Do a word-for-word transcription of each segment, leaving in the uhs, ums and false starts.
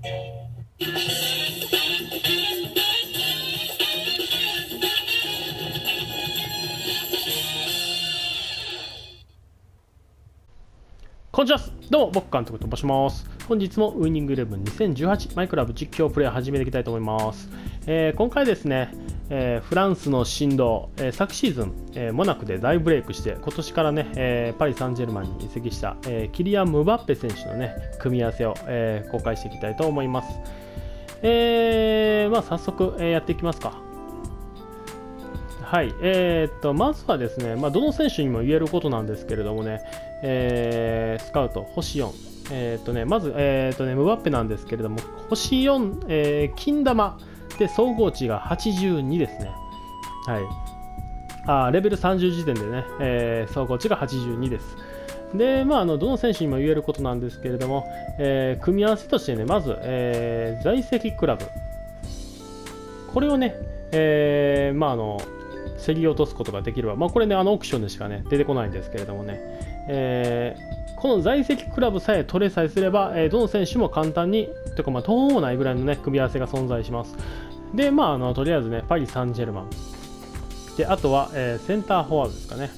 こんにちは。どうも、僕監督と申します。本日もウイニングイレブンにせんじゅうはちマイクラブ実況プレイ始めていきたいと思います。えー、今回ですね、えー、フランスの神童、えー、昨シーズン、えー、モナコで大ブレイクして、今年からね、えー、パリ・サンジェルマンに移籍した、えー、キリアン・ムバッペ選手のね、組み合わせを、えー、公開していきたいと思います。えー、まあ早速、えー、やっていきますか。はい、えー、っとまずはですね、まあ、どの選手にも言えることなんですけれどもね、えー、スカウト星よん、えー、っとねまず、えー、っとねムバッペなんですけれども、星よん、えー、金玉で総合値がはちじゅうにですね。はい、あレベルさんじゅう時点でね、えー、総合値がはちじゅうにです。で、まあ、あのどの選手にも言えることなんですけれども、えー、組み合わせとしてね、まず、えー、在籍クラブ、これをね、えー、まああの競り落とすことができれば、まあ、これね、あのオークションでしかね、出てこないんですけれどもね、えー、この在籍クラブさえ取れさえすれば、えー、どの選手も簡単に、というか、まあ、途方もないぐらいのね、組み合わせが存在します。で、まあ、あのとりあえずね、パリ・サンジェルマン。で、あとは、えー、センターフォワードですかね。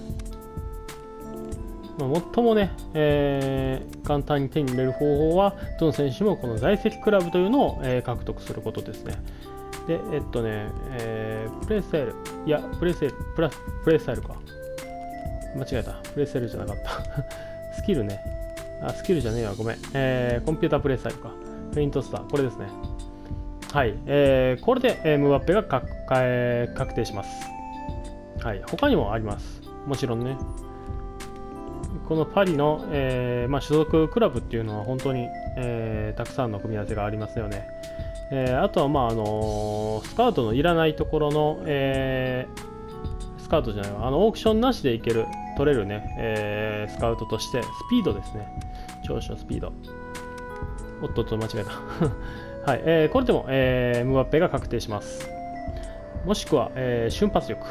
まあ、最もね、えー、簡単に手に入れる方法は、どの選手もこの在籍クラブというのを、えー、獲得することですね。で、えっとね、えー、プレイスタイル、いや、プレイスタイル、プラプレイスタイルか。間違えた。プレイスタイルじゃなかった。スキルね。あ、スキルじゃねえわ、ごめん。えー、コンピュータープレイスタイルか。フェイントスター、これですね。はい、えー、これで、えー、ムバッペがか、えー、確定します。はい、他にもあります。もちろんね。このパリの、えーまあ、所属クラブっていうのは本当に、えー、たくさんの組み合わせがありますよね。えー、あとは、まああのー、スカウトのいらないところの、えー、スカウトじゃないわ、あのオークションなしでいける、取れるね、えー、スカウトとして、スピードですね。長所スピード。おっとっと、間違えた。はい、えー、これでも、えー、ムバッペが確定します。もしくは、えー、瞬発力。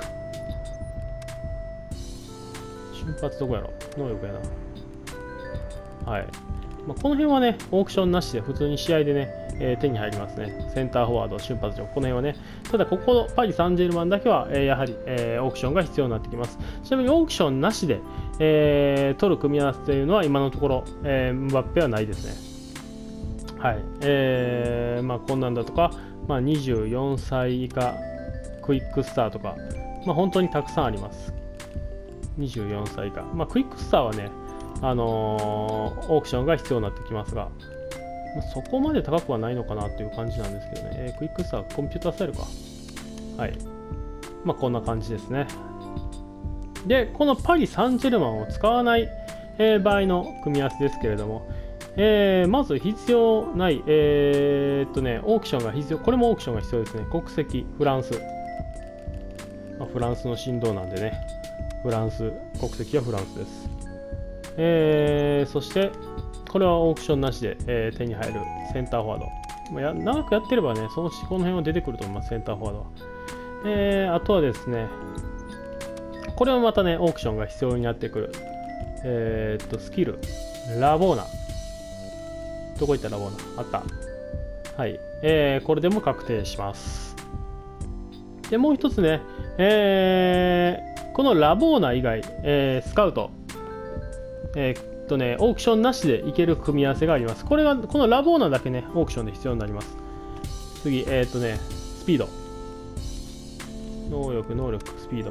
瞬発どこやろ、能力やな。はい。まあ、この辺はね、オークションなしで普通に試合でね、えー、手に入りますね。センターフォワード、瞬発力、この辺はね。ただ、ここ、パリ・サンジェルマンだけは、えー、やはり、えー、オークションが必要になってきます。ちなみに、オークションなしで、えー、取る組み合わせというのは、今のところ、えー、ムバッペはないですね。はい。えー、まあ、こんなんだとか、まあ、にじゅうよんさい以下、クイックスターとか、まあ、本当にたくさんあります。にじゅうよんさい以下。まあ、クイックスターはね、あのー、オークションが必要になってきますが、まあ、そこまで高くはないのかなっていう感じなんですけどね。えー、クイックスター、コンピュータースタイルか。はい。まあ、こんな感じですね。で、このパリ・サンジェルマンを使わない、えー、場合の組み合わせですけれども、えー、まず必要ない、えー、っとね、オークションが必要、これもオークションが必要ですね。国籍、フランス。まあ、フランスの神童なんでね、フランス、国籍はフランスです。えー、そして、これはオークションなしで、えー、手に入るセンターフォワード。まあ、や長くやってればね、そのこの辺は出てくると思います、センターフォワードは。えー、あとはですね、これはまたね、オークションが必要になってくる。えー、っと、スキル、ラボーナ。どこ行ったラボーナあった。はい。えー、これでも確定します。で、もう一つね、えー、このラボーナ以外、えー、スカウト。えーとね、オークションなしでいける組み合わせがあります。これが、このラボーナだけね、オークションで必要になります。次、えっとね、スピード。能力、能力、スピード。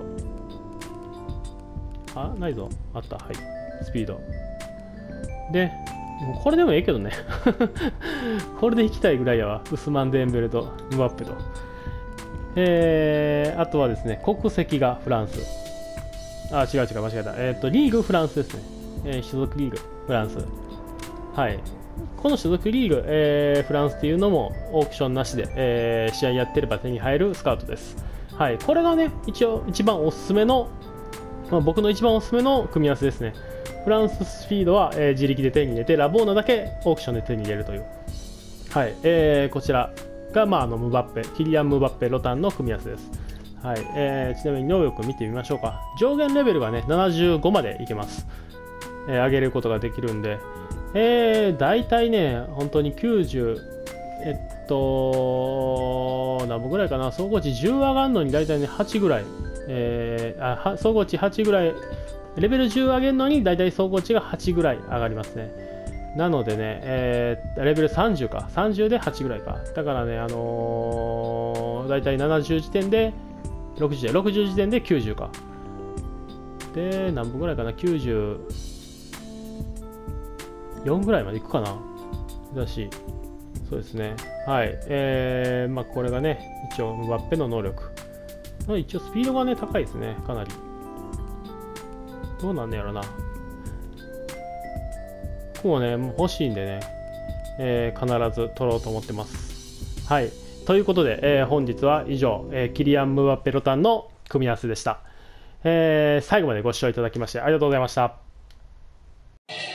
あ、ないぞ。あった。はい。スピード。で、もうこれでもええけどね。これでいきたいぐらいやわ。ウスマン・デンベルとムバッペと。えー、あとはですね、国籍がフランス。あ、違う違う、間違えた。えっと、リーグフランスですね。えー、所属リーグ、フランス。はい。この所属リーグ、えー、フランスっていうのもオークションなしで、えー、試合やってれば手に入るスカウトです。はい。これがね、一応一番おすすめの、まあ、僕の一番おすすめの組み合わせですね。フランススピードは、えー、自力で手に入れて、ラボーナだけオークションで手に入れるという。はい。えー、こちらが、まあ、あのムバッペ、キリアン・ムバッペ、ロタンの組み合わせです。はい。えー、ちなみに能力見てみましょうか。上限レベルがね、ななじゅうごまでいけます。えー、上げることができるんで、 えー、大体ね、本当にきゅうじゅう、えっと、何本ぐらいかな、総合値じゅう上がるのに大体ね、はちぐらい、えー、あは総合値はちぐらい、レベルじゅう上げるのに大体総合値がはちぐらい上がりますね。なのでね、えー、レベルさんじゅうか、さんじゅうではちぐらいか。だからね、あのー、大体ななじゅう時点でろくじゅう、ろくじゅう時点できゅうじゅうか。で、何本ぐらいかな、きゅうじゅうよんぐらいまでいくかな。だし、そうですね。はい。えー、まあ、これがね、一応、ムバッペの能力。一応、スピードがね、高いですね、かなり。どうなんねやろな。ここもね、もう欲しいんでね、えー、必ず取ろうと思ってます。はい。ということで、えー、本日は以上、えー、キリアン・ムバッペ・ロタンの組み合わせでした。えー、最後までご視聴いただきましてありがとうございました。